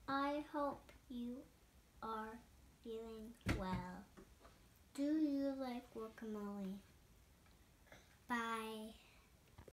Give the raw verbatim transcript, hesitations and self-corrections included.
I hope you are feeling well. Do you like guacamole? Bye.